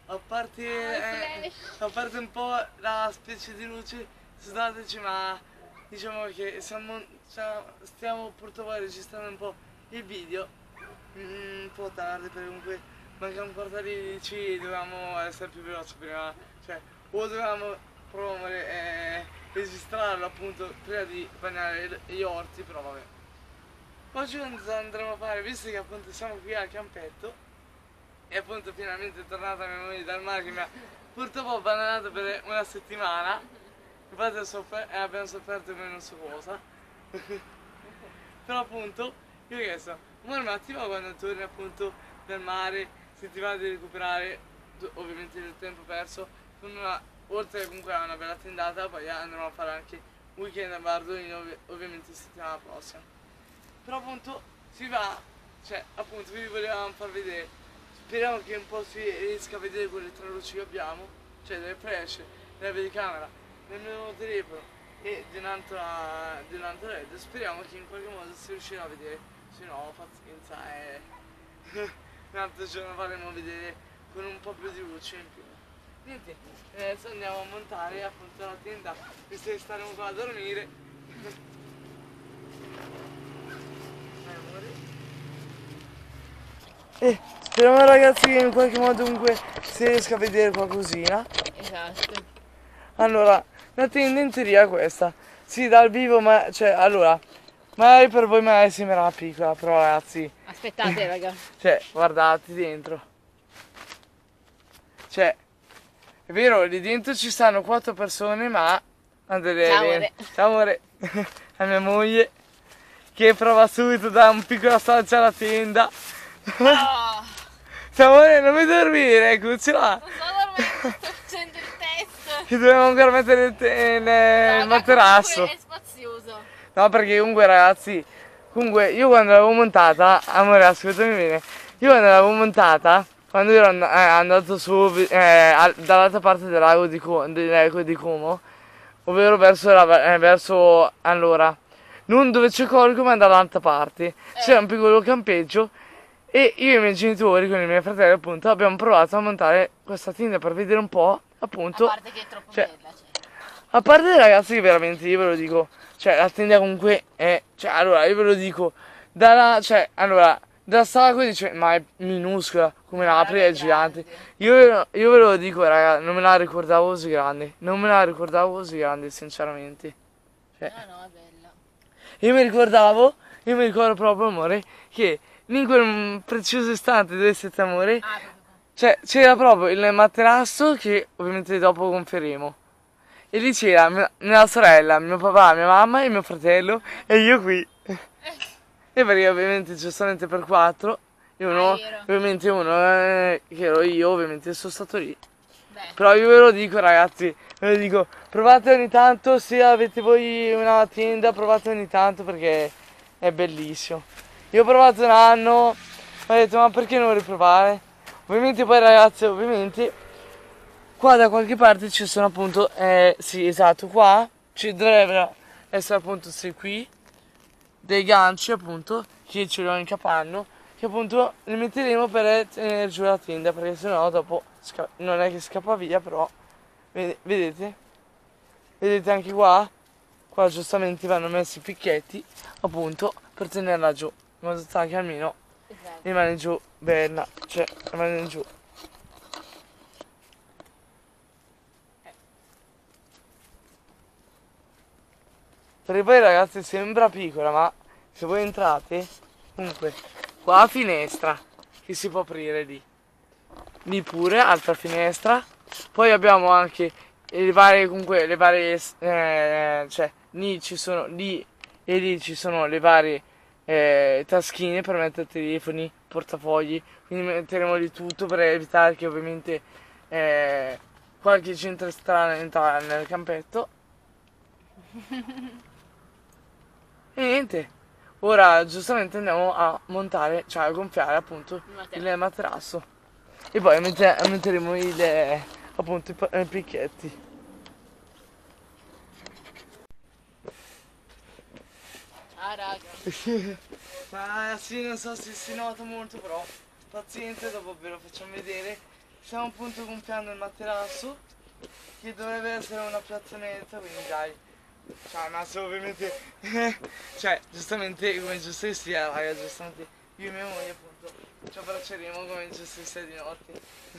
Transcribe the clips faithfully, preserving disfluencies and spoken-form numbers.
a parte, eh, a parte un po' la specie di luce, scusateci, ma diciamo che siamo, cioè, stiamo purtroppo registrando un po' il video, mm, un po' tardi perché comunque manca un quarto di dieci, dovevamo essere più veloci prima, cioè o dovevamo promuovere e registrarlo appunto prima di bagnare gli orti, però vabbè. Oggi cosa andremo a fare, visto che appunto siamo qui al campetto e appunto finalmente è tornata mia moglie dal mare che mi ha purtroppo abbandonato per una settimana, infatti soffer- eh, abbiamo sofferto come non so cosa. Però appunto io ho chiesto, amore, ma ti va quando torni appunto dal mare, se ti va di recuperare tu- ovviamente il tempo perso con una, oltre che comunque a una bella tendata, poi andremo a fare anche un weekend a Bardolino, ov- ovviamente settimana prossima. Però appunto si va, cioè appunto vi volevamo far vedere, speriamo che un po' si riesca a vedere quelle tre luci che abbiamo, cioè delle flash, della videocamera, del mio telefono e di un'altra di un'altra L E D, speriamo che in qualche modo si riuscirà a vedere, se no pazienza e un altro giorno faremo vedere con un po' più di luce in più. Niente, adesso andiamo a montare appunto la tenda, visto che staremo qua a dormire. E speriamo ragazzi che in qualche modo comunque si riesca a vedere qualcosina. Esatto. Allora, la tenda in teoria è questa. Sì, dal vivo, ma cioè, allora, magari per voi magari sembrerà piccola, però ragazzi, Aspettate, raga. cioè, guardate dentro. Cioè, è vero, lì dentro ci stanno quattro persone, ma Andrea, Ciao, vieni. amore. Ciao amore, la mia moglie che prova subito da un piccolo assaggio alla tenda. Oh, Ciao amore, non mi dormire, cucciola. non sto dormendo, sto facendo il test. Che dobbiamo ancora mettere il, te- il, il Raga, materasso. comunque è spazioso. No, perché comunque ragazzi, comunque io quando l'avevo montata, amore ascoltami bene, io quando l'avevo montata, quando ero and- eh, andato su eh, al- dall'altra parte del lago di, Co- del lago di Como, ovvero verso, la, eh, verso, allora, non dove c'è Corico ma dall'altra parte, c'era un piccolo campeggio e io e i miei genitori con i miei fratelli appunto abbiamo provato a montare questa tenda per vedere un po', A appunto, parte che è troppo cioè, bella, cioè. a parte ragazzi che veramente io ve lo dico, cioè la tenda comunque è, cioè allora io ve lo dico, dalla, cioè allora, da Stago dice ma è minuscola, come la apri è gigante, io, ve lo- io ve lo dico raga, non me la ricordavo così grande, non me la ricordavo così grande sinceramente, cioè, No, no, è bella. io mi ricordavo, io mi ricordo proprio amore, che in quel mm, preciso istante dove siete amore, Ah, proprio qua. cioè c'era proprio il materasso che ovviamente dopo conferimo. E lì c'era mia, mia sorella, mio papà, mia mamma e mio fratello e io qui. E perché ovviamente giustamente per quattro, e uno, Ah, è vero. ovviamente uno eh, che ero io, ovviamente sono stato lì. Beh, Però io ve lo dico ragazzi, ve lo dico, provate ogni tanto, se avete voi una tenda, provate ogni tanto perché è bellissimo. Io ho provato un anno, ho detto ma perché non riprovare? Ovviamente poi ragazzi, ovviamente qua da qualche parte ci sono appunto, eh, sì esatto, qua ci dovrebbero essere appunto se qui dei ganci appunto che ce l'ho in capanno che appunto li metteremo per tenere giù la tenda perché sennò dopo sca- non è che scappa via però vede- vedete? Vedete anche qua? Qua giustamente vanno messi i picchetti appunto per tenerla giù in modo tale che almeno esatto. rimane giù bella, cioè rimane giù. Perché poi ragazzi sembra piccola, ma se voi entrate, comunque, qua la finestra che si può aprire lì. Lì pure, altra finestra. Poi abbiamo anche le varie, comunque, le varie, eh, cioè, lì ci sono, lì e lì ci sono le varie eh, taschine per mettere telefoni, portafogli. Quindi metteremo lì tutto per evitare che ovviamente eh, qualche gente strana entra nel campetto. E niente, ora giustamente andiamo a montare, cioè a gonfiare appunto Il materasso. il materasso. E poi mette- metteremo il, eh, appunto i, pa- i picchetti. Ah, raga. Ma sì, non so se si nota molto, però paziente, dopo ve lo facciamo vedere. stiamo appunto gonfiando il materasso, che dovrebbe essere una piazzanetta, quindi dai. Cioè, ma se ovviamente, cioè, giustamente come giusto che sia, raga, giustamente io e mia moglie appunto ci abbracceremo come giusto che sia di notte.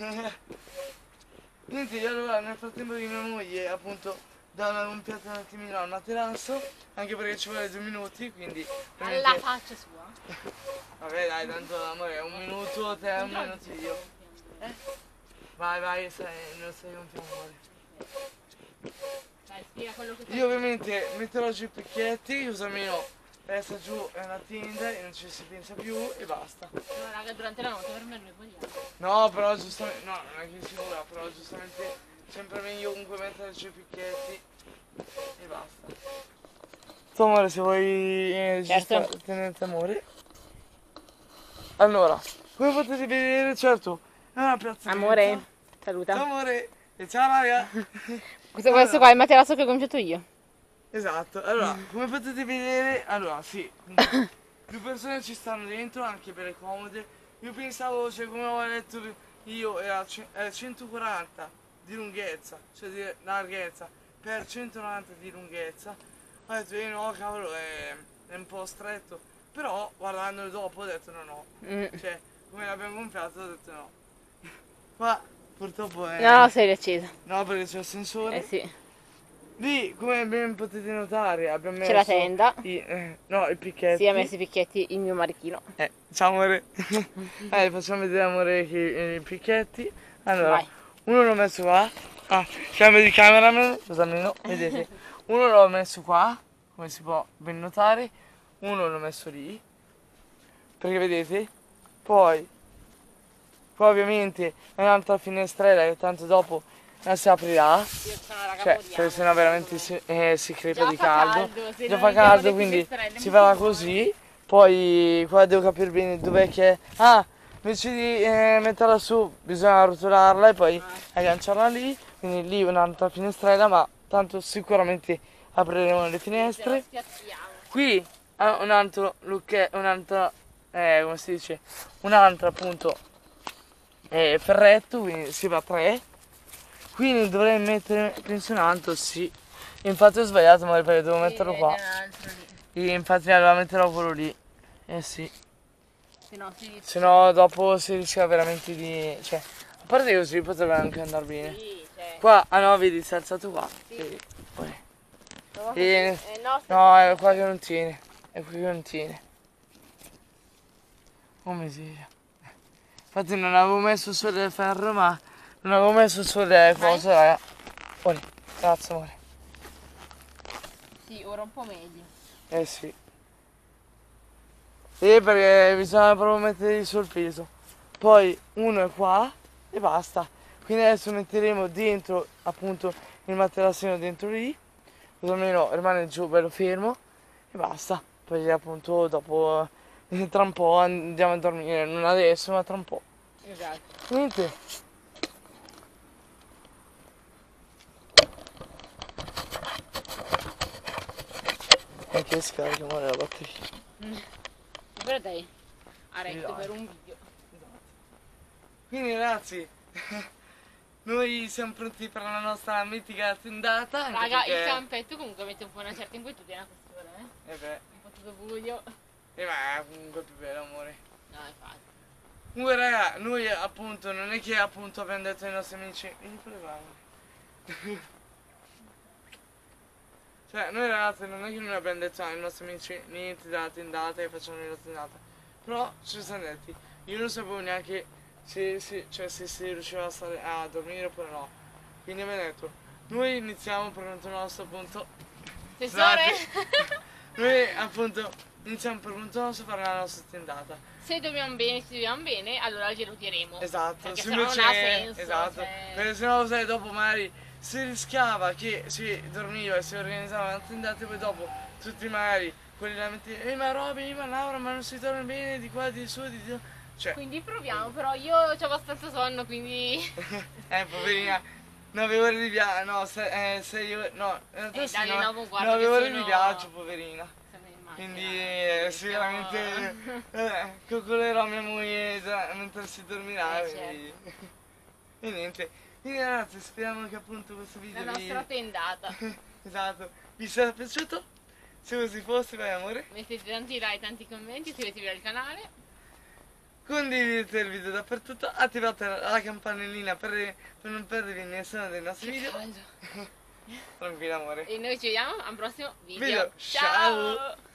Niente, io allora nel frattempo che mia moglie appunto dà una gonfiata un attimino al materasso, anche perché ci vuole due minuti, quindi... Alla ovviamente- faccia sua. Vabbè dai, tanto amore, un minuto te, un minuto io. Eh? Vai, vai, sai, non sai gonfiamo amore. Dai, spiega quello che Io ovviamente metterò giù i picchietti, così almeno resta giù la tenda e non ci si pensa più e basta. No, raga, durante la notte per me noi vogliamo. No, però giustamente, no, non è che si vola, però giustamente sempre meglio comunque mettere giù i picchietti e basta. Tu amore, se vuoi eh, Certo. gesta- tenete amore. Allora, come potete vedere, certo, è una piazzetta. Amore, Ciao saluta. amore, e ciao raga. Questo, questo qua è il materasso che ho gonfiato io. Esatto, allora, come potete vedere, allora sì, più persone ci stanno dentro, anche per le comode. Io pensavo, cioè come ho letto io, era ce- era centoquaranta di lunghezza, cioè di larghezza, per centonovanta di lunghezza. Ho detto, eh no, cavolo, è, è un po' stretto. Però, guardandolo dopo, ho detto no, no. Mm. Cioè, come l'abbiamo gonfiato, ho detto no. Qua, purtroppo è... No, sei riaccesa. No, perché c'è il sensore. Eh sì. Lì, come ben potete notare, abbiamo messo C'è la tenda. i, eh, no, i picchetti. Sì, ha messo i picchietti il mio marichino. Eh, ciao amore. eh, facciamo vedere amore che, eh, i picchetti. Allora, Vai. uno l'ho messo qua. Ah, cambio di cameraman, così almeno, vedete. Uno l'ho messo qua, come si può ben notare. Uno l'ho messo lì. Perché vedete? Poi, qua ovviamente è un'altra finestrella che tanto dopo non si aprirà. Io sono raga Cioè, moriamo. perché sennò veramente si, eh, si crepa Già di fa caldo. caldo, se Già non fa abbiamo caldo, le quindi finestrelle, si mi farà si muore. così. Poi qua devo capire bene dov'è che è. Ah, invece di eh, metterla su bisogna rotolarla e poi Ah. agganciarla lì. Quindi lì un'altra finestrella, ma tanto sicuramente apriremo le Se la finestre. spiazziamo. Qui ha un altro look, un'altra, eh, come si dice, un altro appunto eh, ferretto, quindi si va a tre. Quindi dovrei mettere, penso un altro, sì. Infatti ho sbagliato, ma ripeto, devo metterlo Sì, qua. ed è un altro lì. E infatti allora metterò quello lì. Eh sì. Se no si Se no dopo si rischia veramente di... cioè, a parte così potrebbe anche andare bene. sì, cioè. Qua, ah no, vedi, si è alzato qua. Sì. Vedi, poi. No, E- eh, no, sta- No, è qua che non tiene. È qui che non tiene. Oh miseria. Infatti non avevo messo solo il ferro, ma non avevo messo solo le cose, raga. Ora, grazie amore. Sì, ora un po' meglio. Eh sì. Sì, perché bisogna proprio mettergli sul peso. Poi uno è qua e basta. Quindi adesso metteremo dentro appunto il materassino dentro lì. Così almeno rimane giù bello fermo e basta. Poi appunto dopo eh, tra un po' andiamo a dormire. Non adesso ma tra un po'. Esatto. Niente. Anche scarica amore la batteria. Per te. Ha retto Esatto. per un video. Quindi ragazzi, noi siamo pronti per la nostra mitica tendata. anche Raga, perché- il campetto comunque mette un po' una certa inquietudine a quest'ora, eh. Eh beh, Un po' tutto buio. eh ma è comunque più bello amore. No, infatti. Comunque raga, noi appunto non è che appunto abbiamo detto ai nostri amici, vieni pure qua, amore." Cioè noi ragazzi non è che noi abbiamo detto ai nostri amici niente della tendata e facciamo la tendata. Però ci siamo detti, io non sapevo neanche se, se, cioè, se si riusciva a, stare, a dormire oppure no. Quindi abbiamo detto, noi iniziamo per conto nostro appunto. Tesore, Noi appunto iniziamo per conto nostro a fare la nostra tendata. se dobbiamo bene, se dobbiamo bene, allora glielo diremo. Esatto, Perché se sennò non ha senso. esatto, cioè. perché sennò sai dopo magari si rischiava che si dormiva e si organizzava la tendata e poi dopo tutti magari quelli la mettevano, eh ma Robin, ma Laura, ma non si dorme bene di qua, di su, di giù. Cioè, Quindi proviamo, però io ho abbastanza sonno, quindi... eh poverina, nove ore di viaggio, no, sei, eh, sei ore, no, in realtà Eh, sì, dalle no, nove, guarda nove che ore sono- di viaggio, poverina. Sono in macchina, Quindi eh, eh, siamo- sicuramente eh, coccolerò mia moglie da- mentre si dormirà. Eh, quindi- E niente, quindi ragazzi speriamo che appunto questo video La nostra tendata. vi... esatto, vi sia piaciuto. Se così fosse, vai amore, Mettete tanti like, tanti commenti, iscrivetevi al canale. condividete il video dappertutto, attivate la campanellina per, per non perdervi nessuno dei nostri Che video. caldo. Tranquillo amore. E noi ci vediamo al prossimo video. Video. Ciao.